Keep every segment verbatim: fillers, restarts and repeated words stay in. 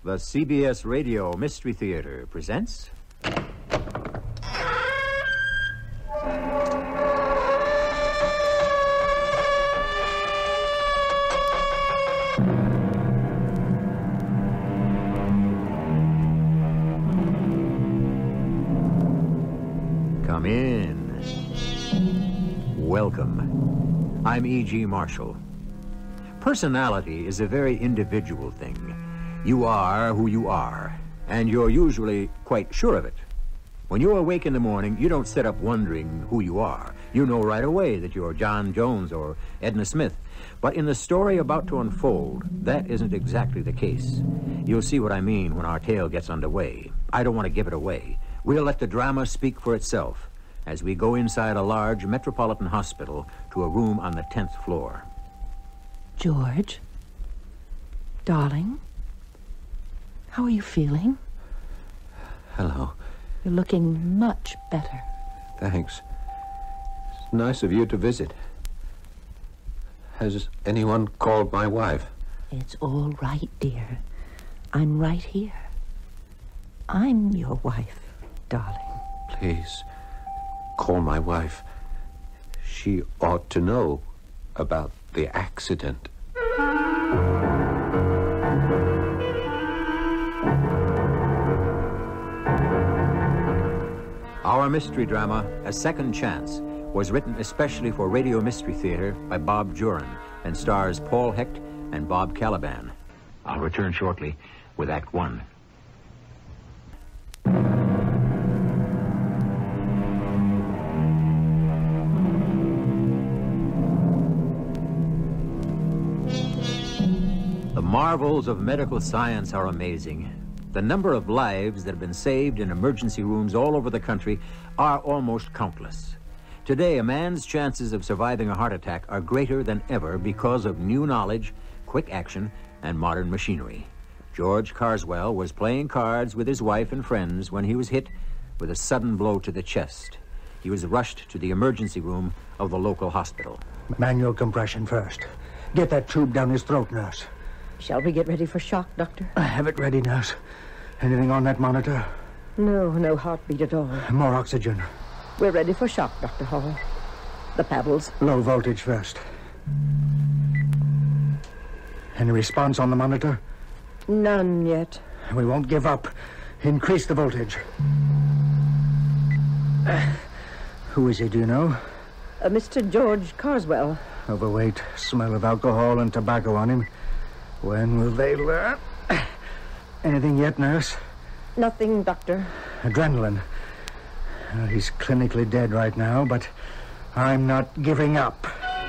The C B S Radio Mystery Theater presents... Come in. Welcome. I'm E G. Marshall. Personality is a very individual thing. You are who you are, and you're usually quite sure of it. When you awake in the morning, you don't sit up wondering who you are. You know right away that you're John Jones or Edna Smith. But in the story about to unfold, that isn't exactly the case. You'll see what I mean when our tale gets underway. I don't want to give it away. We'll let the drama speak for itself as we go inside a large metropolitan hospital to a room on the tenth floor. George? Darling? How are you feeling? Hello. You're looking much better. Thanks. It's nice of you to visit. Has anyone called my wife? It's all right, dear. I'm right here. I'm your wife, darling. Please, call my wife. She ought to know about the accident. Our mystery drama, A Second Chance, was written especially for Radio Mystery Theater by Bob Jurin and stars Paul Hecht and Bob Caliban. I'll return shortly with Act One. The marvels of medical science are amazing. The number of lives that have been saved in emergency rooms all over the country are almost countless. Today, a man's chances of surviving a heart attack are greater than ever because of new knowledge, quick action, and modern machinery. George Carswell was playing cards with his wife and friends when he was hit with a sudden blow to the chest. He was rushed to the emergency room of the local hospital. Manual compression first. Get that tube down his throat, nurse. Shall we get ready for shock, Doctor? I have it ready, nurse. Anything on that monitor? No, no heartbeat at all. More oxygen. We're ready for shock, Doctor Hall. The paddles. Low voltage first. Any response on the monitor? None yet. We won't give up. Increase the voltage. Uh, who is he, do you know? Uh, Mister George Carswell. Overweight, smell of alcohol and tobacco on him. When will they learn? Anything yet, nurse? Nothing, Doctor. Adrenaline. Uh, he's clinically dead right now, but I'm not giving up.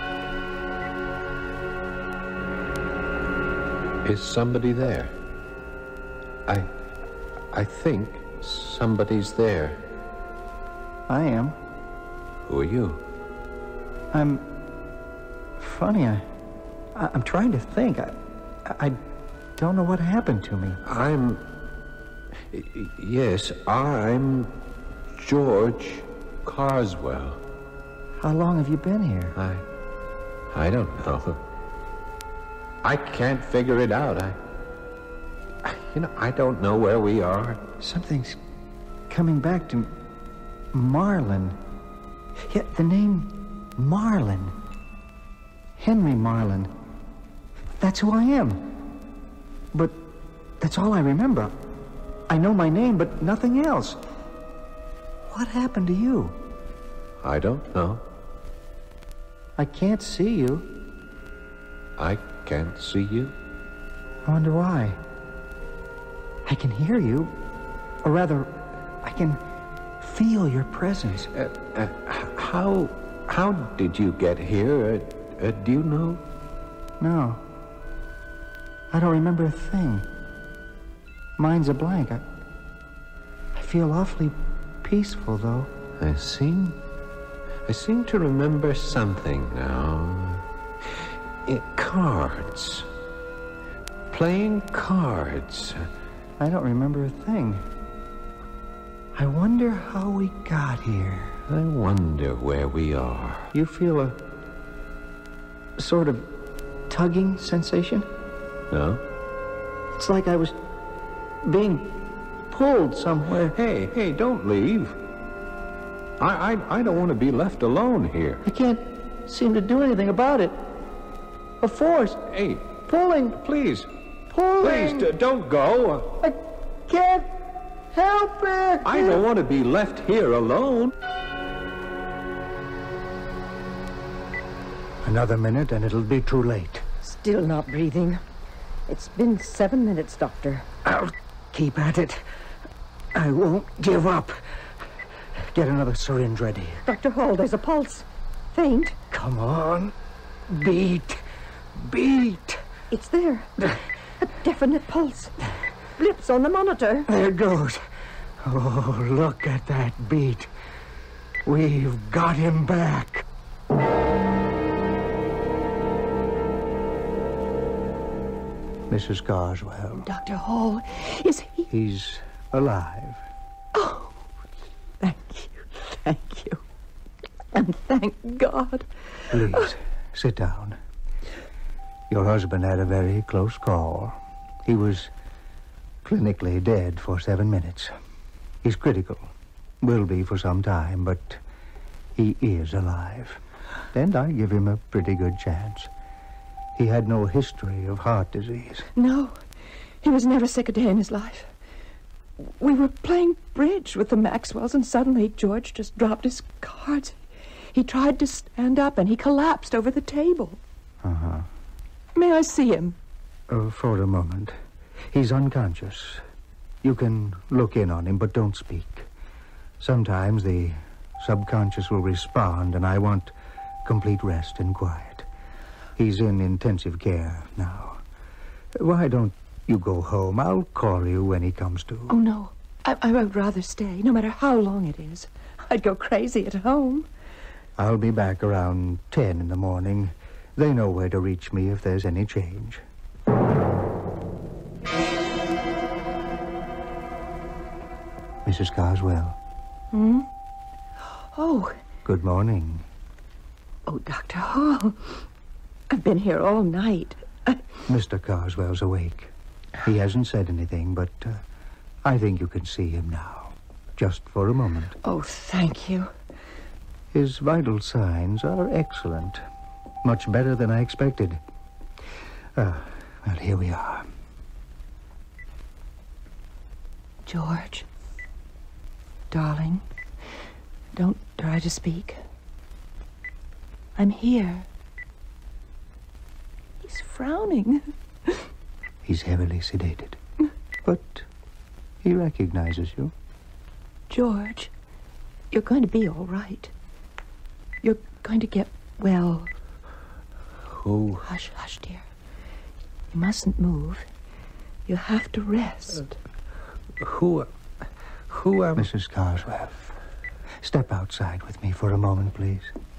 Is somebody there? I... I think somebody's there. I am. Who are you? I'm... Funny, I... I I'm trying to think. I... I don't know what happened to me. I'm... Yes, I'm George Carswell. How long have you been here? I... I don't know. I can't figure it out. I... You know, I don't know where we are. Something's coming back to Marlin. Yeah, the name Marlin. Henry Marlin. That's who I am. But that's all I remember. I know my name, but nothing else. What happened to you? I don't know. I can't see you. I can't see you. I wonder why. I can hear you. Or rather, I can feel your presence. Uh, uh, how... How did you get here? Uh, uh, do you know? No. I don't remember a thing. Mine's a blank. I, I feel awfully peaceful, though. I seem... I seem to remember something now. It, cards. Playing cards. I don't remember a thing. I wonder how we got here. I wonder where we are. You feel a sort of tugging sensation? No? It's like I was being pulled somewhere. Hey, hey, don't leave. I, I, I don't want to be left alone here. I can't seem to do anything about it. A force. Hey, Pulling. please, Pulling. please, d- don't go. I can't help it. I don't want to be left here alone. Another minute and it'll be too late. Still not breathing. It's been seven minutes, Doctor. I'll keep at it. I won't give up. Get another syringe ready. Doctor Hall, there's a pulse. Faint. Come on. Beat. Beat. It's there. A definite pulse. Blips on the monitor. There it goes. Oh, look at that beat. We've got him back. Missus Carswell. Doctor Hall, is he... He's alive. Oh, thank you, thank you. And thank God. Please, sit down. Your husband had a very close call. He was clinically dead for seven minutes. He's critical. Will be for some time, but he is alive. And I give him a pretty good chance. He had no history of heart disease. No, he was never sick a day in his life. We were playing bridge with the Maxwells, and suddenly George just dropped his cards. He tried to stand up, and he collapsed over the table. Uh-huh. May I see him? Uh, for a moment. He's unconscious. You can look in on him, but don't speak. Sometimes the subconscious will respond, and I want complete rest and quiet. He's in intensive care now. Why don't you go home? I'll call you when he comes to. Oh, no. I, I would rather stay, no matter how long it is. I'd go crazy at home. I'll be back around ten in the morning. They know where to reach me if there's any change. Missus Carswell. Hmm? Oh. Good morning. Oh, Doctor Hall. I've been here all night. I... Mister Carswell's awake. He hasn't said anything, but uh, I think you can see him now. Just for a moment. Oh, thank you. His vital signs are excellent. Much better than I expected. Uh, well, here we are. George. Darling. Don't try to speak. I'm here. He's frowning. He's heavily sedated. But he recognizes you. George, you're going to be all right. You're going to get well. Who? Hush, hush, dear. You mustn't move. You have to rest. Uh, who? Who am... Missus Carswell, step outside with me for a moment, please.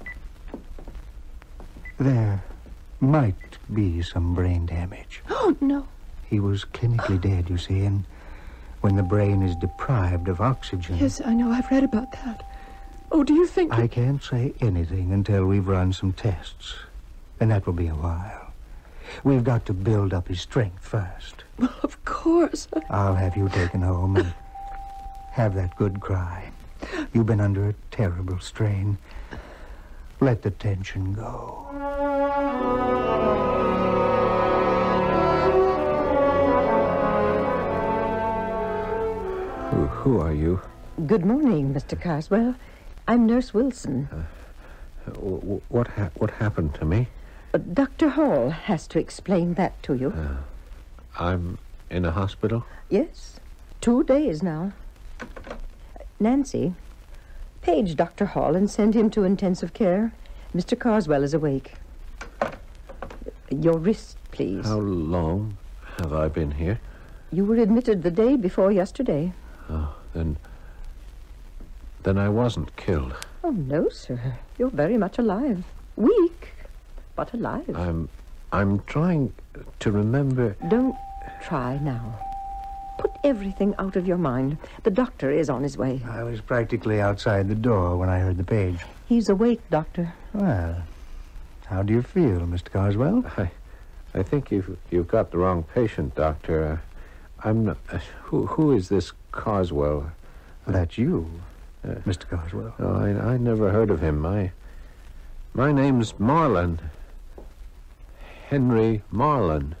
There might be some brain damage. Oh, no. He was clinically dead, you see, and when the brain is deprived of oxygen... Yes, I know. I've read about that. Oh, do you think... I can't say anything until we've run some tests, and that will be a while. We've got to build up his strength first. Well, of course. I'll have you taken home and have that good cry. You've been under a terrible strain. Let the tension go. Who, who are you? Good morning, Mister Carswell. I'm Nurse Wilson. Uh, w- what ha- what happened to me? Uh, Doctor Hall has to explain that to you. Uh, I'm in a hospital? Yes, two days now. Nancy, page Doctor Hall and send him to intensive care. Mister Carswell is awake. Your wrist, please. How long have I been here? You were admitted the day before yesterday. Oh, then... Then I wasn't killed. Oh, no, sir. You're very much alive. Weak, but alive. I'm... I'm trying to remember... Don't try now. Put everything out of your mind. The doctor is on his way. I was practically outside the door when I heard the page. He's awake, Doctor. Well, how do you feel, Mister Carswell? I... I think you've, you've got the wrong patient, Doctor. I'm not... Uh, who, who is this Carswell? That's you, Uh, Mister Carswell. Oh, I, I never heard of him. My, my name's Marlin. Henry Marlin.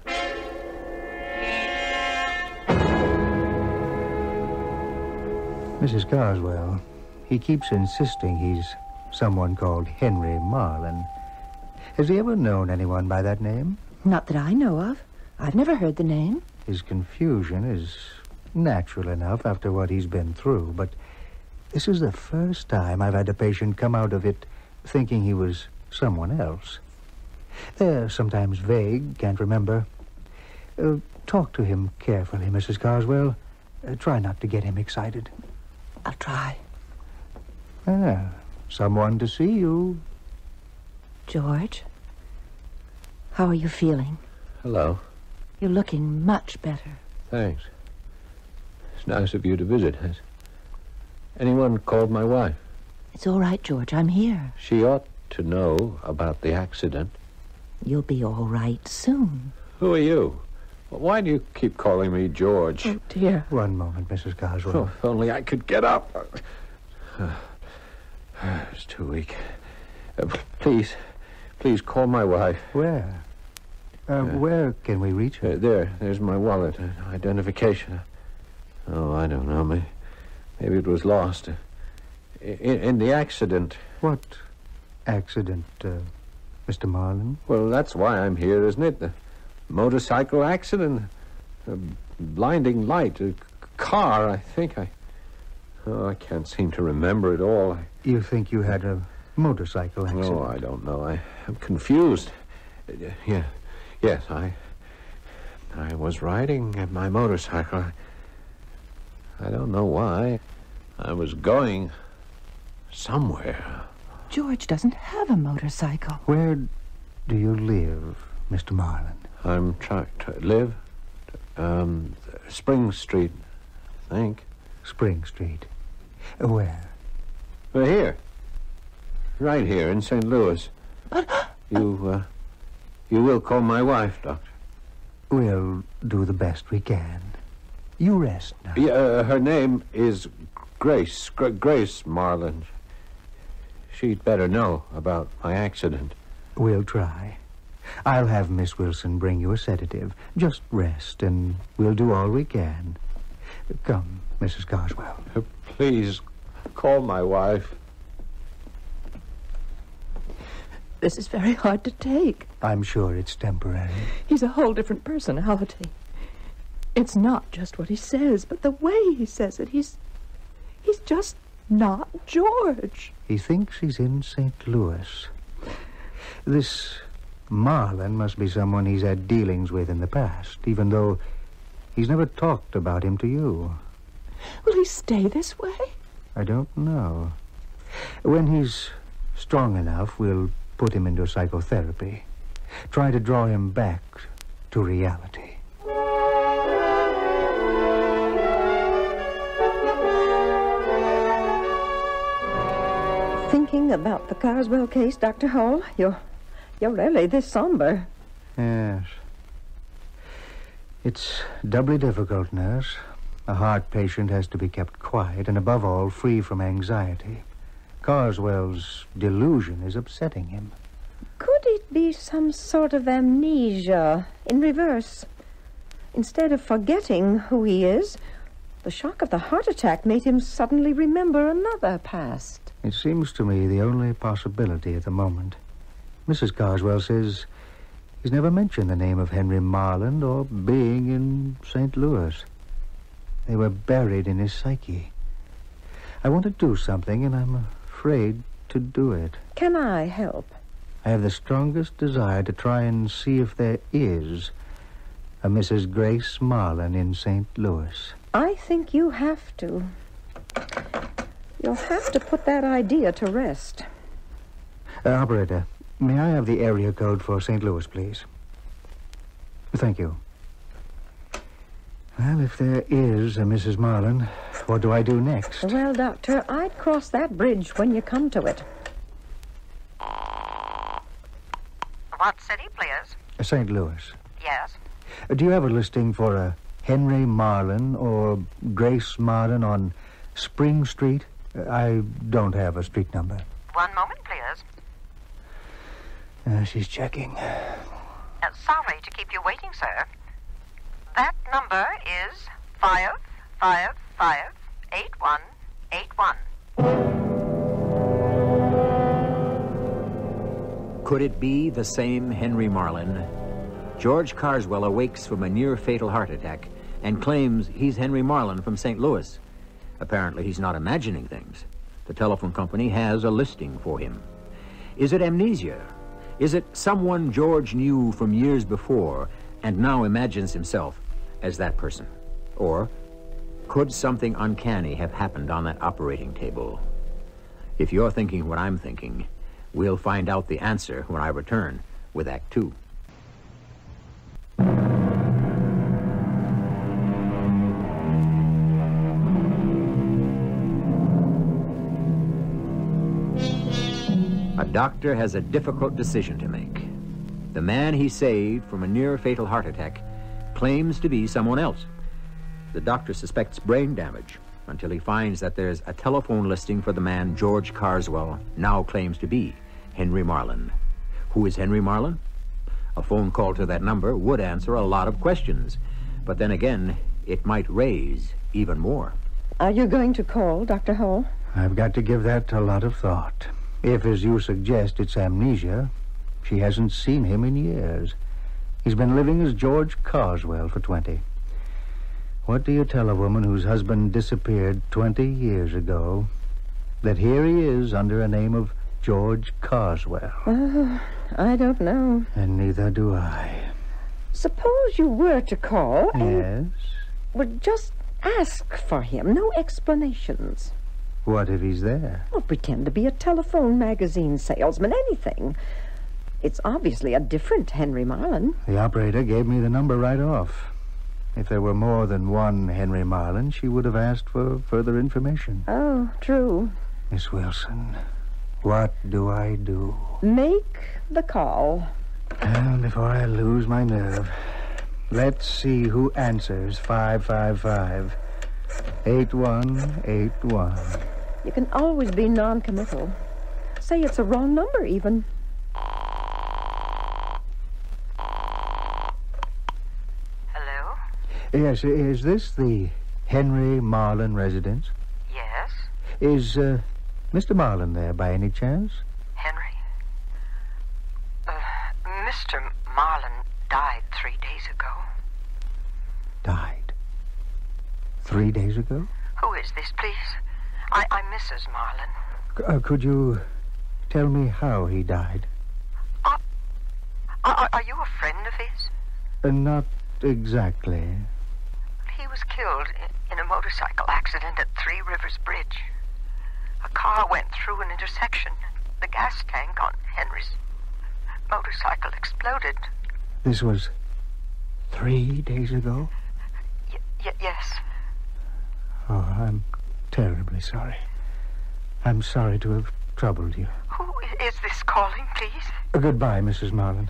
Missus Carswell, he keeps insisting he's someone called Henry Marlin. Has he ever known anyone by that name? Not that I know of. I've never heard the name. His confusion is natural enough after what he's been through, but this is the first time I've had a patient come out of it thinking he was someone else. They're sometimes vague, can't remember. Uh, talk to him carefully, Missus Carswell. Uh, try not to get him excited. I'll try. Ah, someone to see you. George, how are you feeling? Hello. You're looking much better. Thanks. It's nice of you to visit. Has anyone called my wife? It's all right, George. I'm here. She ought to know about the accident. You'll be all right soon. Who are you? Why do you keep calling me George? Oh, dear. One moment, Missus Carswell. Oh, if only I could get up. It's too weak. Uh, please, please call my wife. Where? Uh, where can we reach her? Uh, there, there's my wallet. Uh, identification. Oh, I don't know. Maybe, maybe it was lost. Uh, in, in the accident. What accident, uh, Mister Marlin? Well, that's why I'm here, isn't it? The motorcycle accident. A blinding light. A car, I think. I... Oh, I can't seem to remember it all. I... You think you had a motorcycle accident? No, I don't know. I, I'm confused. Uh, yeah, yes, I... I was riding my motorcycle. I, I don't know why. I was going somewhere. George doesn't have a motorcycle. Where do you live, Mister Marlin? I'm trying to live. Um, Spring Street, I think. Spring Street. Uh, Where? Well, here. Right here in Saint Louis. But... You, uh, you will call my wife, Doctor. We'll do the best we can. You rest now. Yeah, uh, her name is Grace. Gr- Grace Marlin. She'd better know about my accident. We'll try. I'll have Miss Wilson bring you a sedative. Just rest, and we'll do all we can. Come, Missus Carswell. Uh, please, call my wife. This is very hard to take. I'm sure it's temporary. He's a whole different personality. It's not just what he says, but the way he says it. He's... He's just not George. He thinks he's in Saint Louis. This Marlin must be someone he's had dealings with in the past, even though he's never talked about him to you. Will he stay this way? I don't know. When he's strong enough, we'll put him into psychotherapy. Try to draw him back to reality. Thinking about the Carswell case, Doctor Hall? You're, you're rarely this somber. Yes. It's doubly difficult, nurse. A heart patient has to be kept quiet and, above all, free from anxiety. Carswell's delusion is upsetting him. Could it be some sort of amnesia in reverse? Instead of forgetting who he is, the shock of the heart attack made him suddenly remember another past. It seems to me the only possibility at the moment. Missus Carswell says he's never mentioned the name of Henry Marlin or being in Saint Louis. They were buried in his psyche. I want to do something, and I'm afraid to do it. Can I help? I have the strongest desire to try and see if there is a Missus Grace Marlin in Saint Louis. I think you have to. You'll have to put that idea to rest. Uh, operator, may I have the area code for Saint Louis, please? Thank you. Well, if there is a Missus Marlin, what do I do next? Well, Doctor, I'd cross that bridge when you come to it. What city, please? Uh, Saint Louis. Yes. Uh, do you have a listing for a Henry Marlin or Grace Marlin on Spring Street? I don't have a street number. One moment, please. Uh, she's checking. Uh, sorry to keep you waiting, sir. That number is five five five eight one eight one. Could it be the same Henry Marlin? George Carswell awakes from a near-fatal heart attack and claims he's Henry Marlin from Saint Louis. Apparently, he's not imagining things. The telephone company has a listing for him. Is it amnesia? Is it someone George knew from years before and now imagines himself as that person? Or could something uncanny have happened on that operating table? If you're thinking what I'm thinking, we'll find out the answer when I return with Act Two. A doctor has a difficult decision to make. The man he saved from a near-fatal heart attack claims to be someone else. The doctor suspects brain damage until he finds that there's a telephone listing for the man George Carswell now claims to be Henry Marlin. Who is Henry Marlin? A phone call to that number would answer a lot of questions, but then again, it might raise even more. Are you going to call, Doctor Hall? I've got to give that a lot of thought. If, as you suggest, it's amnesia, she hasn't seen him in years. He's been living as George Carswell for twenty. What do you tell a woman whose husband disappeared twenty years ago that here he is under a name of George Carswell? Oh, I don't know. And neither do I. Suppose you were to call and... Yes? Well, just ask for him. No explanations. What if he's there? Well, pretend to be a telephone magazine salesman, anything. It's obviously a different Henry Marlin. The operator gave me the number right off. If there were more than one Henry Marlin, she would have asked for further information. Oh, true. Miss Wilson, what do I do? Make the call. Well, before I lose my nerve, let's see who answers five five five eight one eight one. You can always be non-committal. Say it's a wrong number, even. Hello? Yes, is this the Henry Marlin residence? Yes? Is uh, Mister Marlin there by any chance? Henry? Uh, Mister Marlin died three days ago. Died? Three days ago? Who is this, please? I, I'm Missus Marlin. C- uh, could you tell me how he died? Uh, are, are you a friend of his? Uh, not exactly. He was killed in, in a motorcycle accident at Three Rivers Bridge. A car went through an intersection. The gas tank on Henry's motorcycle exploded. This was three days ago? Y- y- yes. Oh, I'm terribly sorry. I'm sorry to have troubled you. Who i- is this calling, please? Uh, goodbye, Missus Marlin.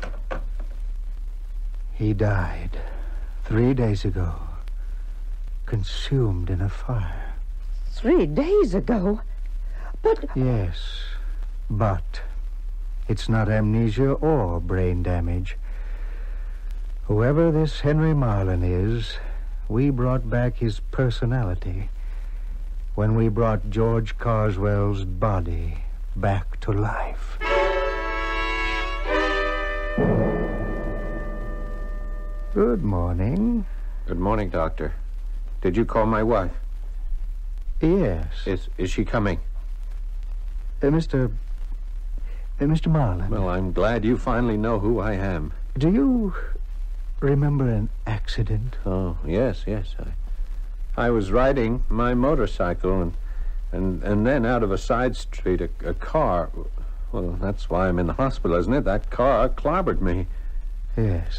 He died three days ago, consumed in a fire. Three days ago? But... Yes, but it's not amnesia or brain damage. Whoever this Henry Marlin is, we brought back his personality when we brought George Carswell's body back to life. Good morning. Good morning, Doctor. Did you call my wife? Yes. Is is she coming? Uh, Mister Uh, Mister Marlin. Well, I'm glad you finally know who I am. Do you remember an accident? Oh, yes, yes. I, I was riding my motorcycle, and and and then out of a side street, a, a car... Well, that's why I'm in the hospital, isn't it? That car clobbered me. Yes.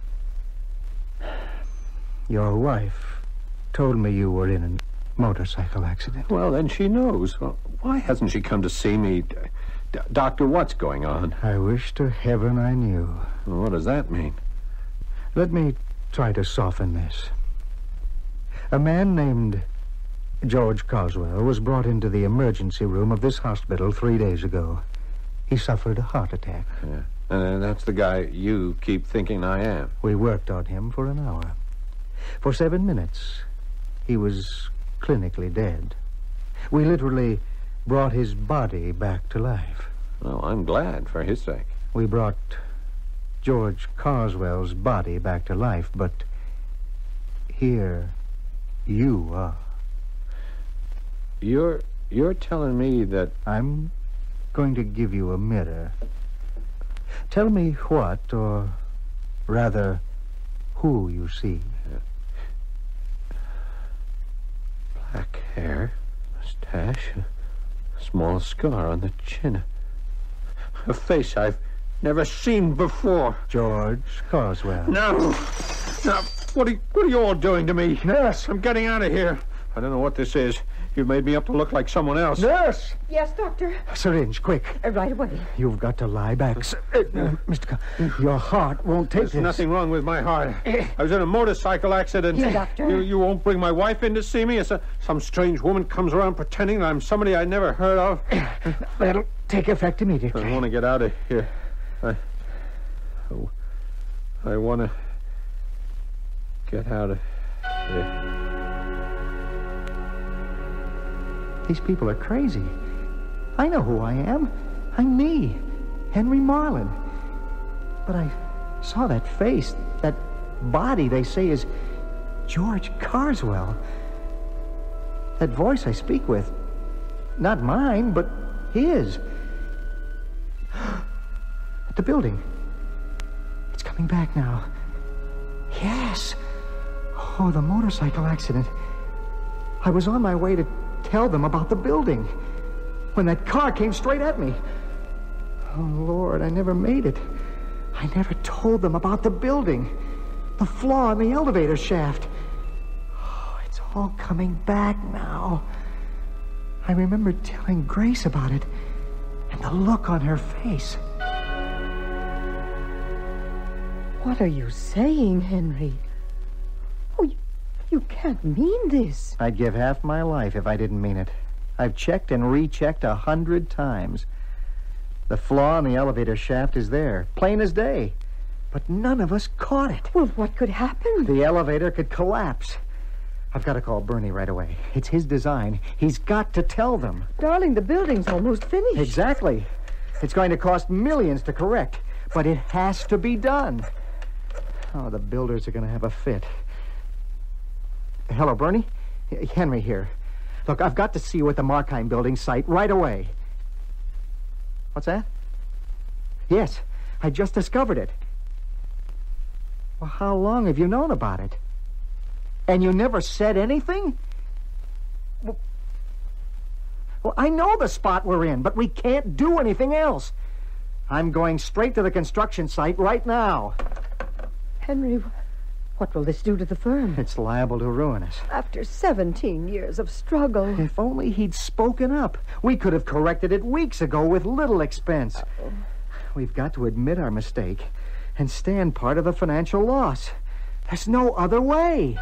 Your wife told me you were in a motorcycle accident. Well, then she knows. Well, why hasn't she come to see me? D- D- Doctor, what's going on? I wish to heaven I knew. Well, what does that mean? Let me try to soften this. A man named George Carswell was brought into the emergency room of this hospital three days ago. He suffered a heart attack. Yeah. And uh, that's the guy you keep thinking I am. We worked on him for an hour. For seven minutes, he was clinically dead. We literally brought his body back to life. Well, I'm glad for his sake. We brought George Carswell's body back to life, but here you are. You're you're telling me that... I'm going to give you a mirror. Tell me what, or rather, who you see. Black hair, mustache, a small scar on the chin. A face I've never seen before. George Carswell. No! No! What are, you, what are you all doing to me? Nurse! I'm getting out of here. I don't know what this is. You've made me up to look like someone else. Nurse! Yes, Doctor. Syringe, quick. Uh, right away. You've got to lie back. S- uh, uh, Mister Car- your heart won't take There's this. nothing wrong with my heart. I was in a motorcycle accident. Here, Doctor. You, you won't bring my wife in to see me? It's a, some strange woman comes around pretending that I'm somebody I never heard of. That'll take effect immediately. I want to get out of here. I... Oh, I want to get out of here. These people are crazy. I know who I am. I'm me, Henry Marlin. But I saw that face, that body they say is George Carswell. That voice I speak with, not mine, but his. At the building. It's coming back now. Yes. Oh, the motorcycle accident. I was on my way to tell them about the building when that car came straight at me. Oh, Lord, I never made it. I never told them about the building, the flaw in the elevator shaft. Oh, it's all coming back now. I remember telling Grace about it and the look on her face. What are you saying, Henry? Oh, you, you can't mean this. I'd give half my life if I didn't mean it. I've checked and rechecked a hundred times. The flaw in the elevator shaft is there, plain as day. But none of us caught it. Well, what could happen? The elevator could collapse. I've got to call Bernie right away. It's his design. He's got to tell them. Darling, the building's almost finished. Exactly. It's going to cost millions to correct, but it has to be done. Oh, the builders are going to have a fit. Hello, Bernie? Henry here. Look, I've got to see you at the Markheim building site right away. What's that? Yes, I just discovered it. Well, how long have you known about it? And you never said anything? Well, well, I know the spot we're in, but we can't do anything else. I'm going straight to the construction site right now. Henry, what will this do to the firm? It's liable to ruin us. After seventeen years of struggle. If only he'd spoken up. We could have corrected it weeks ago with little expense. Uh-oh. We've got to admit our mistake and stand part of the financial loss. There's no other way.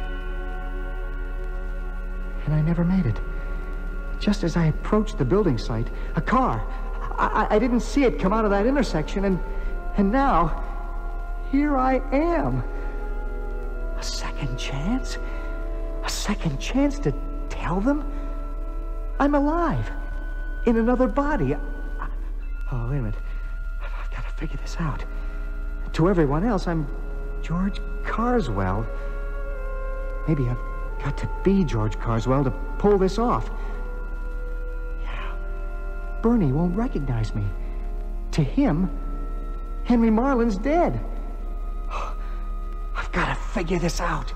And I never made it. Just as I approached the building site, a car. I, I didn't see it come out of that intersection, and and now, here I am. A second chance? A second chance to tell them I'm alive in another body. I, oh, wait a minute. I've got to figure this out. To everyone else, I'm George Carswell. Maybe I've got to be George Carswell to pull this off. Yeah. Bernie won't recognize me. To him, Henry Marlin's dead. I've got to figure this out.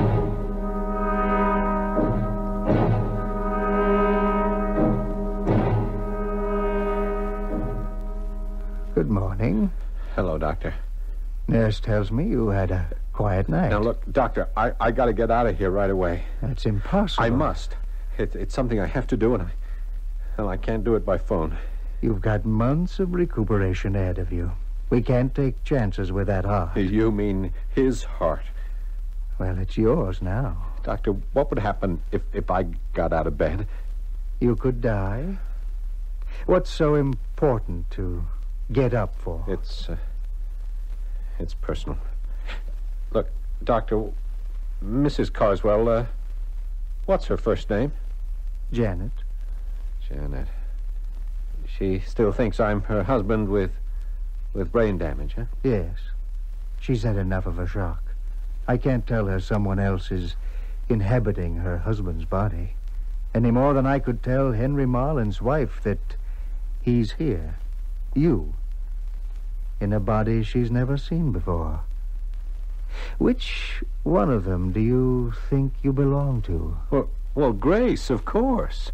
Good morning. Hello, Doctor. Nurse tells me you had a quiet night. Now, look, Doctor, I, I got to get out of here right away. That's impossible. I must. It, it's something I have to do, and I, well, I can't do it by phone. You've got months of recuperation ahead of you. We can't take chances with that heart. You mean his heart? Well, it's yours now. Doctor, what would happen if, if I got out of bed? You could die. What's so important to get up for? It's, uh, it's personal. Look, Doctor, Missus Carswell, uh, what's her first name? Janet. Janet. She still thinks I'm her husband with, with brain damage, huh? Yes. She's had enough of a shock. I can't tell her someone else is inhabiting her husband's body any more than I could tell Henry Marlin's wife that he's here, you, in a body she's never seen before. Which one of them do you think you belong to? Well, well, Grace, of course.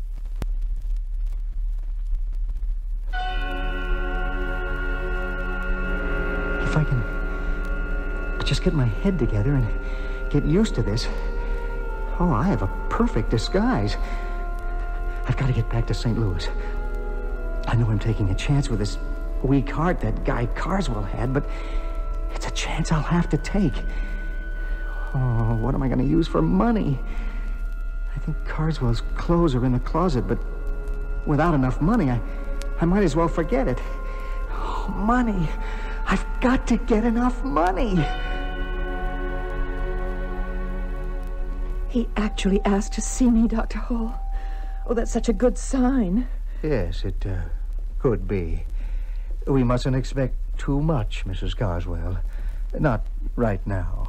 If I can just get my head together and get used to this, oh, I have a perfect disguise. I've got to get back to Saint Louis. I know I'm taking a chance with this weak heart that guy Carswell had, but it's a chance I'll have to take. Oh, what am I going to use for money? I think Carswell's clothes are in the closet, but without enough money, I, I might as well forget it. Oh, money. I've got to get enough money. He actually asked to see me, Doctor Hall. Oh, that's such a good sign. Yes, it uh, could be. We mustn't expect too much, Missus Carswell. Not right now.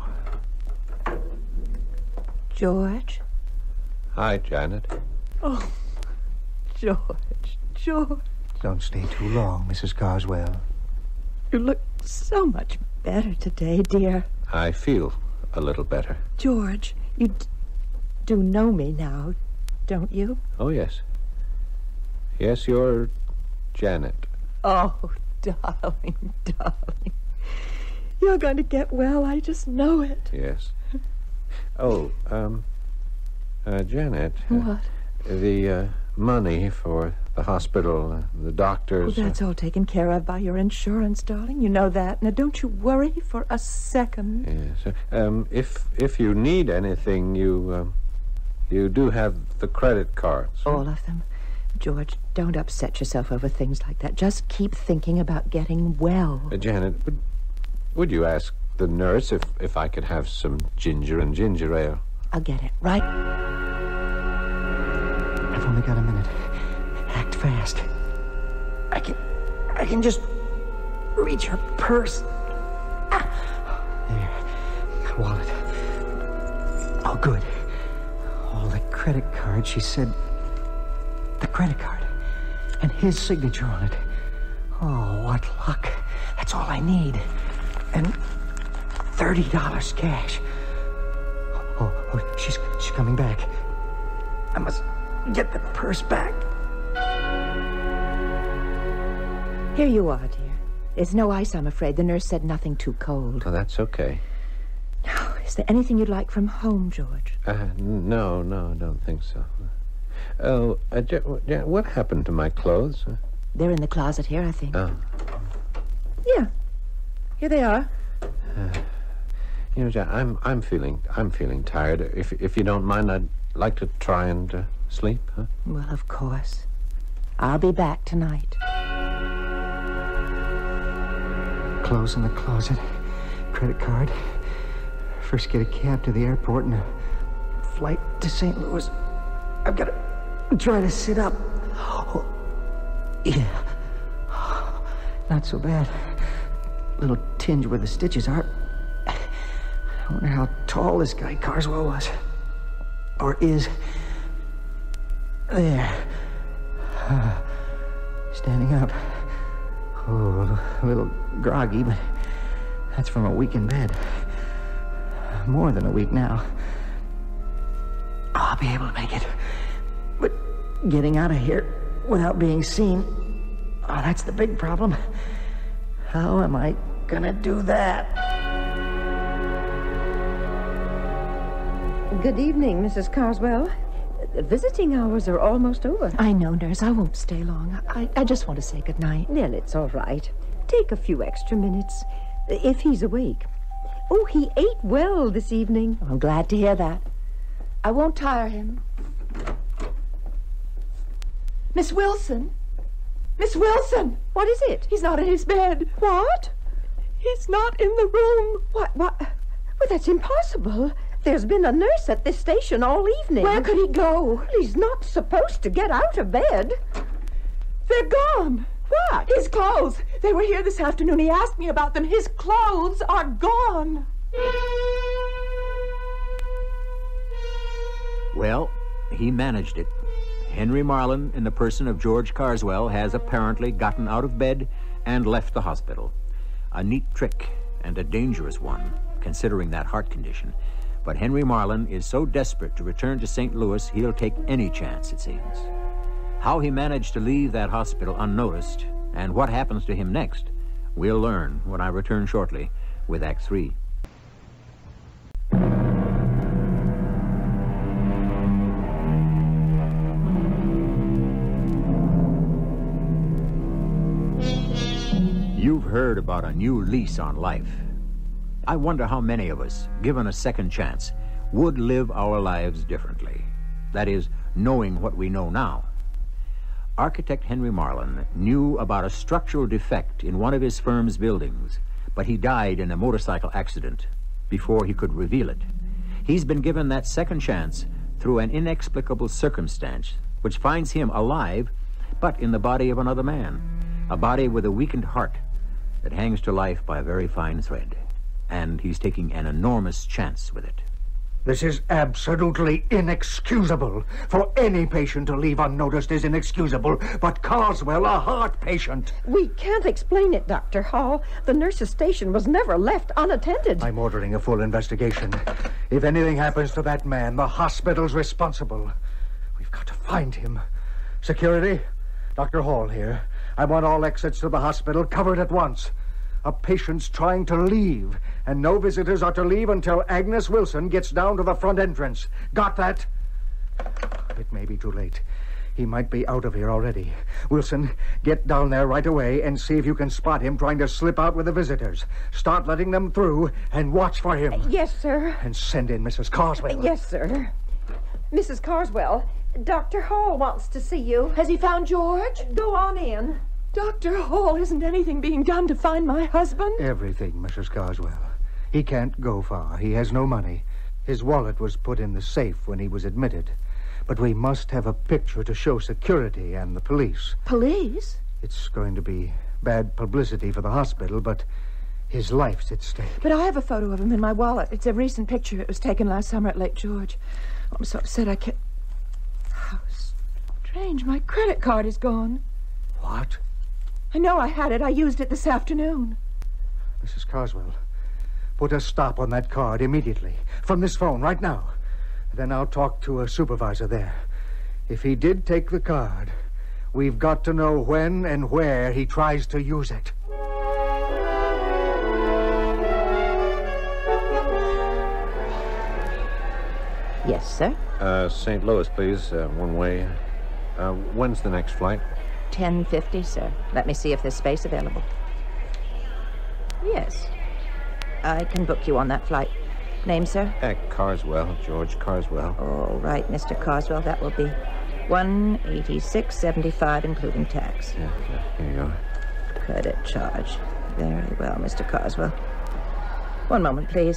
George? Hi, Janet. Oh, George, George. Don't stay too long, Missus Carswell. You look so much better today, dear. I feel a little better. George, you d- do know me now, don't you? Oh, yes. Yes, you're Janet. Oh, darling, darling. You're going to get well, I just know it. Yes. Oh, um, uh, Janet. uh, What? The, uh, money for the hospital, uh, the Oh, doctors. that's all taken care of by your insurance, darling. You know that. Now, don't you worry for a second. uh, yes. uh, Um, if if you need anything, you um, you do have the credit cards. All of them. George, don't upset yourself over things like that. Just keep thinking about getting well. Uh, Janet, would would you ask the nurse if if I could have some ginger and ginger ale? I'll get it, right? I've only got a minute. Act fast. I can... I can just reach her purse. Ah. There. Wallet. Oh, good. Oh, the credit card, she said. The credit card. And his signature on it. Oh, what luck. That's all I need. And thirty dollars cash. Oh, oh, she's, she's coming back. I must get the purse back. Here you are, dear. There's no ice, I'm afraid. The nurse said nothing too cold. Oh, that's okay. Now, is there anything you'd like from home, George? Uh, no, no, I don't think so. Oh, uh, Ja- Ja- what happened to my clothes? Uh, They're in the closet here, I think. Oh, Yeah. Here they are. you know, Ja, I'm I'm feeling I'm feeling tired. If if you don't mind, I'd like to try and uh, sleep. Huh? Well, of course. I'll be back tonight. Clothes in the closet. Credit card. First get a cab to the airport and a flight to Saint Louis. I've got to try to sit up. Oh, yeah. Not so bad. Little tinge where the stitches are. I wonder how tall this guy Carswell was. Or is. There. Uh, standing up. Oh, a little groggy, but that's from a week in bed. More than a week now. I'll be able to make it. But getting out of here without being seen, oh, that's the big problem. How am I gonna do that? Good evening, Missus Carswell. The visiting hours are almost over. I know, nurse. I won't stay long. I, I just want to say good night. Well, it's all right. Take a few extra minutes, if he's awake. Oh, he ate well this evening. I'm glad to hear that. I won't tire him. Miss Wilson? Miss Wilson! What is it? He's not in his bed. What? He's not in the room. What? What? Well, that's impossible. There's been a nurse at this station all evening. Where could he go? He's not supposed to get out of bed. They're gone. What? His clothes. They were here this afternoon. He asked me about them. His clothes are gone. Well, he managed it. Henry Marlin, in the person of George Carswell, has apparently gotten out of bed and left the hospital. A neat trick, and a dangerous one, considering that heart condition. But Henry Marlin is so desperate to return to Saint Louis, he'll take any chance, it seems. How he managed to leave that hospital unnoticed, and what happens to him next, we'll learn when I return shortly with Act Three. You've heard about a new lease on life. I wonder how many of us, given a second chance, would live our lives differently. That is, knowing what we know now. Architect Henry Marlin knew about a structural defect in one of his firm's buildings, but he died in a motorcycle accident before he could reveal it. He's been given that second chance through an inexplicable circumstance which finds him alive, but in the body of another man, a body with a weakened heart that hangs to life by a very fine thread. And he's taking an enormous chance with it. This is absolutely inexcusable. For any patient to leave unnoticed is inexcusable, but Carswell, a heart patient. We can't explain it, Doctor Hall. The nurse's station was never left unattended. I'm ordering a full investigation. If anything happens to that man, the hospital's responsible. We've got to find him. Security, Doctor Hall here. I want all exits to the hospital covered at once. A patient's trying to leave, and no visitors are to leave until Agnes Wilson gets down to the front entrance. Got that? It may be too late. He might be out of here already. Wilson, get down there right away and see if you can spot him trying to slip out with the visitors. Start letting them through and watch for him. Yes, sir. And send in Missus Carswell. Yes, sir. Missus Carswell, Doctor Hall wants to see you. Has he found George? Go on in. Doctor Hall, isn't anything being done to find my husband? Everything, Missus Carswell. He can't go far. He has no money. His wallet was put in the safe when he was admitted. But we must have a picture to show security and the police. Police? It's going to be bad publicity for the hospital, but his life's at stake. But I have a photo of him in my wallet. It's a recent picture. It was taken last summer at Lake George. I'm so upset I can't... How strange. My credit card is gone. What? I know I had it. I used it this afternoon. Missus Carswell, put a stop on that card immediately. From this phone, right now. Then I'll talk to a supervisor there. If he did take the card, we've got to know when and where he tries to use it. Yes, sir. Uh, Saint Louis, please. Uh, one way. Uh, when's the next flight? ten fifty, sir. Let me see if there's space available. Yes. I can book you on that flight. Name, sir? Uh, Carswell, George Carswell. All right, Mister Carswell. That will be one eighty-six seventy-five, including tax. Yeah, yeah, here you go. Credit charge. Very well, Mister Carswell. One moment, please.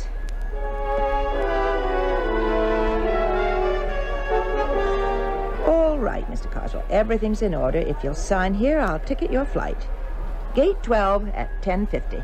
All right, Mister Carswell. Everything's in order. If you'll sign here, I'll ticket your flight. Gate twelve at ten fifty.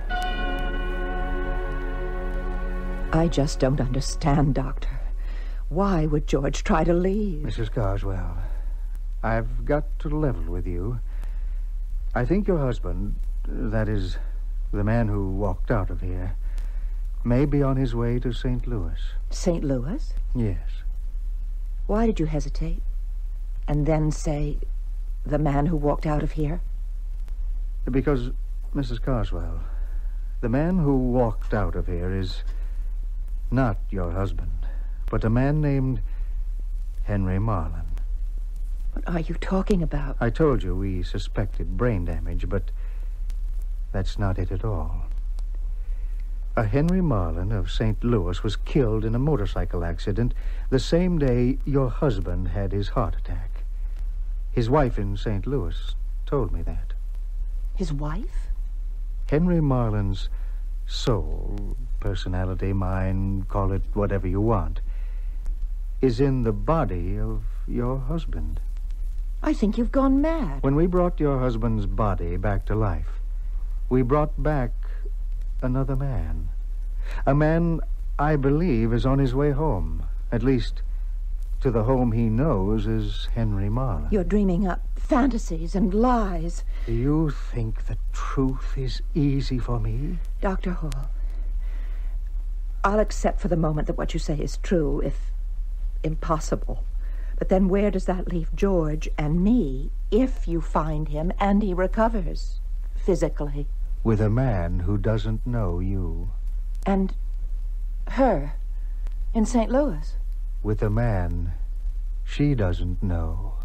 I just don't understand, Doctor. Why would George try to leave? Missus Carswell, I've got to level with you. I think your husband, that is, the man who walked out of here, may be on his way to Saint Louis. Saint Louis? Yes. Why did you hesitate? And then say, the man who walked out of here? Because, Missus Carswell, the man who walked out of here is not your husband, but a man named Henry Marlin. What are you talking about? I told you we suspected brain damage, but that's not it at all. A Henry Marlin of Saint Louis was killed in a motorcycle accident the same day your husband had his heart attack. His wife in Saint Louis told me that. His wife? Henry Marlin's soul, personality, mind, call it whatever you want, is in the body of your husband. I think you've gone mad. When we brought your husband's body back to life, we brought back another man. A man I believe is on his way home. At least to the home he knows as Henry Marlin. You're dreaming up fantasies and lies. Do you think the truth is easy for me? Doctor Hall, I'll accept for the moment that what you say is true, if impossible. But then where does that leave George and me if you find him and he recovers physically? With a man who doesn't know you. And her in Saint Louis? With a man she doesn't know.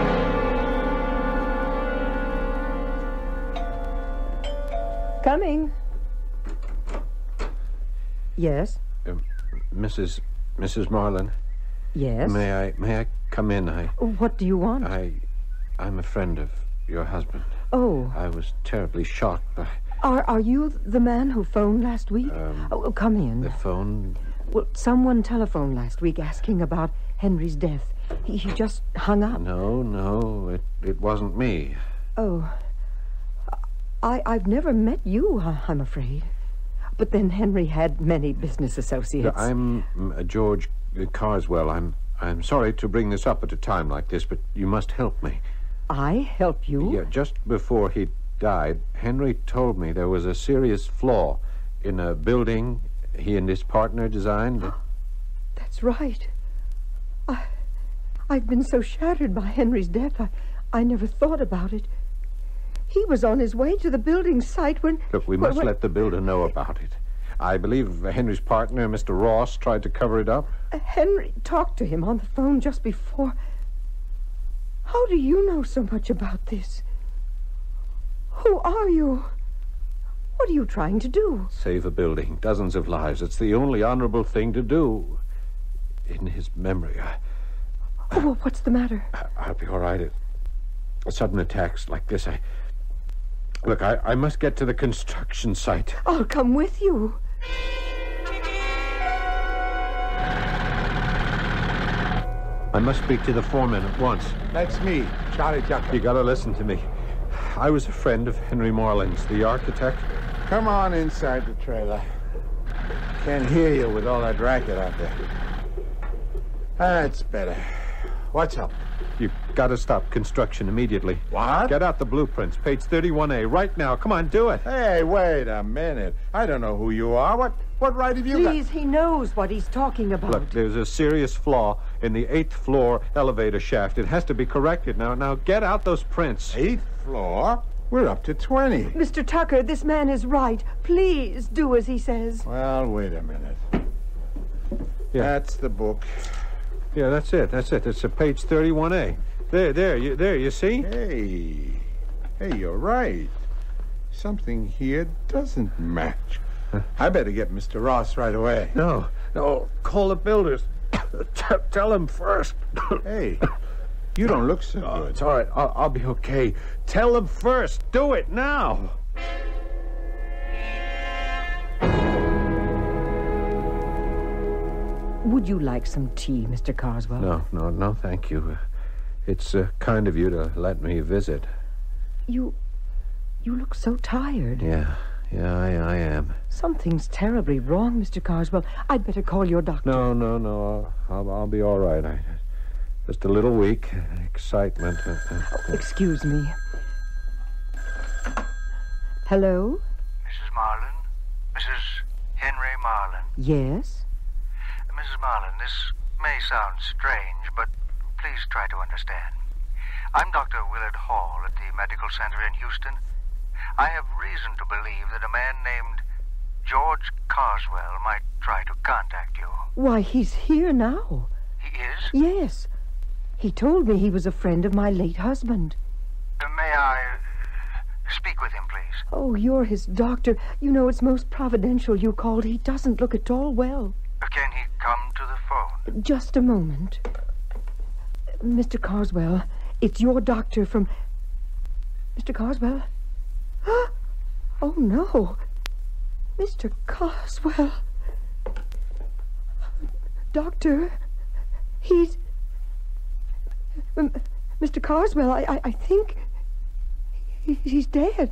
Coming. Yes? Uh, Missus Missus Marlin? Yes? May I may I come in? I What do you want? I I'm a friend of your husband. Oh. I was terribly shocked by Are are you the man who phoned last week? Um, oh, come in. the phone. Well, someone telephoned last week asking about Henry's death. He, he just hung up. No, no, it it wasn't me. Oh. I, I've never met you, I- I'm afraid. But then Henry had many business associates. I'm uh, George Carswell. I'm I'm sorry to bring this up at a time like this, but you must help me. I help you? Yeah, just before he died, Henry told me there was a serious flaw in a building he and his partner designed. That's right. I, I've been so shattered by Henry's death, I, I never thought about it. He was on his way to the building site when... Look, we when- must when- let the builder know about it. I believe Henry's partner, Mister Ross, tried to cover it up. Uh, Henry talked to him on the phone just before. How do you know so much about this? Who are you? What are you trying to do? Save a building, dozens of lives. It's the only honorable thing to do. In his memory, I, Oh, well, what's the matter? I'll be all right. It, sudden attacks like this, I... Look, I, I must get to the construction site. I'll come with you. I must speak to the foreman at once. That's me, Charlie Tucker. You gotta listen to me. I was a friend of Henry Marlin's, the architect. Come on inside the trailer. Can't hear you with all that racket out there. That's better. What's up? You've got to stop construction immediately. What? Get out the blueprints, page thirty-one A, right now. Come on, do it. Hey, wait a minute. I don't know who you are. What what right have you Please, he knows what he's talking about. Look, there's a serious flaw in the eighth floor elevator shaft. It has to be corrected. Now, now, get out those prints. got? Eighth floor? We're up to twenty. Mister Tucker, this man is right. Please do as he says. Well, wait a minute. Yeah. That's the book. Yeah, that's it. That's it. It's a page thirty-one A. There, there, you, there. You see? Hey. Hey, you're right. Something here doesn't match. I better get Mister Ross right away. No, no. Call the builders. T- tell them first. Hey, you don't look so Oh, good. it's all right. I'll, I'll be okay. Tell them first. Do it now. Would you like some tea, Mister Carswell? No, no, no, thank you. Uh, It's uh, kind of you to let me visit. You... you look so tired. Yeah, yeah, I, I am. Something's terribly wrong, Mister Carswell. I'd better call your doctor. No, no, no. I'll, I'll, I'll be all right. I, just a little weak. Excitement. Uh, uh, Excuse me. Hello? Missus Marlin? Missus Henry Marlin? Yes? Missus Marlin, this may sound strange, but please try to understand. I'm Doctor Willard Hall at the Medical Center in Houston. I have reason to believe that a man named George Carswell might try to contact you. Why, he's here now. He is? Yes. He told me he was a friend of my late husband. Uh, May I uh, speak with him, please? Oh, you're his doctor. You know it's most providential you called. He doesn't look at all well. Can he come to the phone? Just a moment. Mister Carswell, it's your doctor from... Mister Carswell? Oh, no. Mister Carswell. Doctor, he's... M- Mister Carswell, I, I, I think he, he's dead.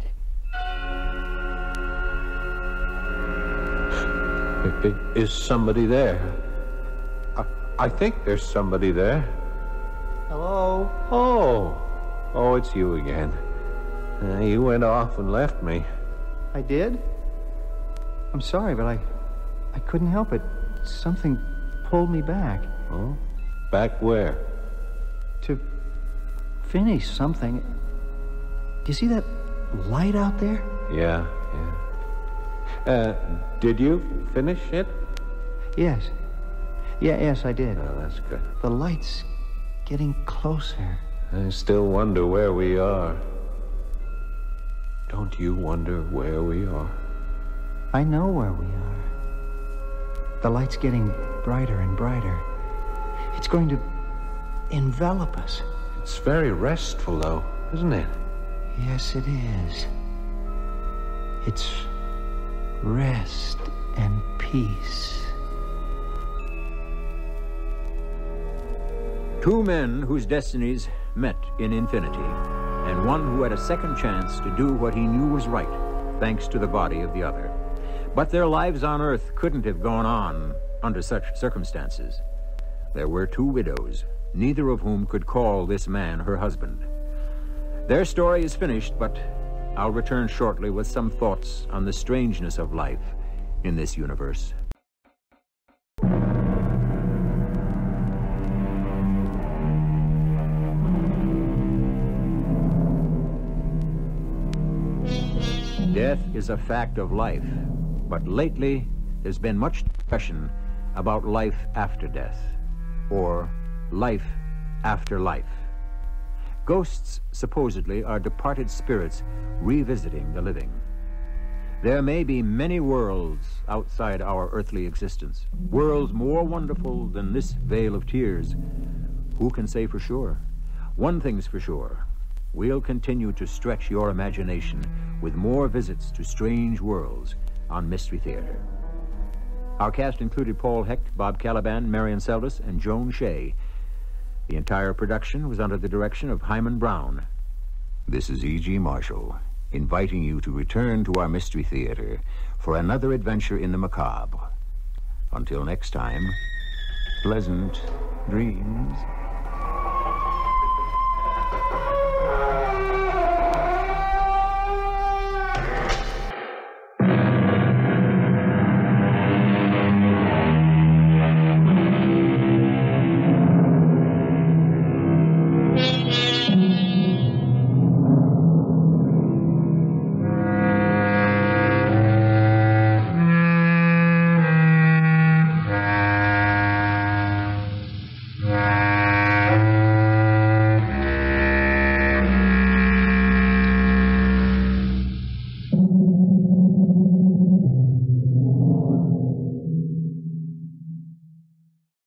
Is somebody there? I, I think there's somebody there. Hello? Oh. Oh, it's you again. Uh, you went off and left me. I did? I'm sorry, but I... I couldn't help it. Something pulled me back. Oh? Back where? To finish something. Do you see that light out there? Yeah, yeah. Uh, did you finish it? Yes. Yeah, yes, I did. Oh, that's good. The light's getting closer. I still wonder where we are. Don't you wonder where we are? I know where we are. The light's getting brighter and brighter. It's going to envelop us. It's very restful, though, isn't it? Yes, it is. It's rest and peace. Two men whose destinies met in infinity, and one who had a second chance to do what he knew was right, thanks to the body of the other. But their lives on Earth couldn't have gone on under such circumstances. There were two widows, neither of whom could call this man her husband. Their story is finished, but I'll return shortly with some thoughts on the strangeness of life in this universe. Death is a fact of life, but lately there's been much discussion about life after death, or life after life. Ghosts supposedly are departed spirits revisiting the living. There may be many worlds outside our earthly existence, worlds more wonderful than this vale of tears. Who can say for sure? One thing's for sure. We'll continue to stretch your imagination with more visits to strange worlds on Mystery Theater. Our cast included Paul Hecht, Bob Caliban, Marion Seldes, and Joan Shea. The entire production was under the direction of Hyman Brown. This is E G Marshall, inviting you to return to our Mystery Theater for another adventure in the macabre. Until next time, pleasant dreams.